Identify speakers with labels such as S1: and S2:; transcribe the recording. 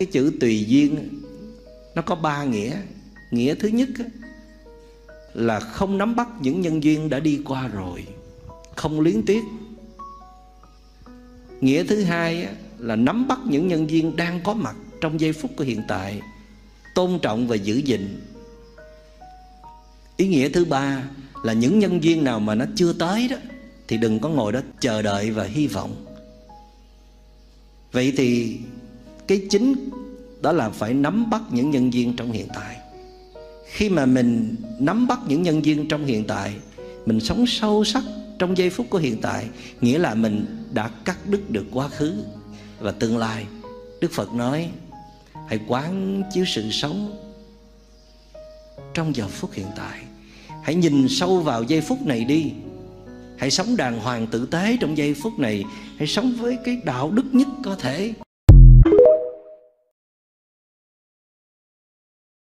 S1: Cái chữ tùy duyên nó có ba nghĩa. Nghĩa thứ nhất là không nắm bắt những nhân duyên đã đi qua rồi, không luyến tiếc. Nghĩa thứ hai là nắm bắt những nhân duyên đang có mặt trong giây phút của hiện tại, tôn trọng và giữ gìn. Ý nghĩa thứ ba là những nhân duyên nào mà nó chưa tới đó thì đừng có ngồi đó chờ đợi và hy vọng. Vậy thì cái chính đó là phải nắm bắt những nhân duyên trong hiện tại. Khi mà mình nắm bắt những nhân duyên trong hiện tại, mình sống sâu sắc trong giây phút của hiện tại, nghĩa là mình đã cắt đứt được quá khứ và tương lai. Đức Phật nói hãy quán chiếu sự sống trong giờ phút hiện tại. Hãy nhìn sâu vào giây phút này đi. Hãy sống đàng hoàng tử tế trong giây phút này. Hãy sống với cái đạo đức nhất có thể.